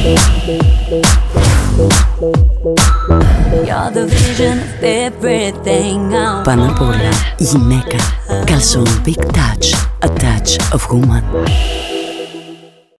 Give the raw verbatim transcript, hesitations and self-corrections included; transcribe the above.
You're the vision of everything I want. Πάνω απ' όλα, γυναίκα. Καλσόν BiC Touch, a touch of woman.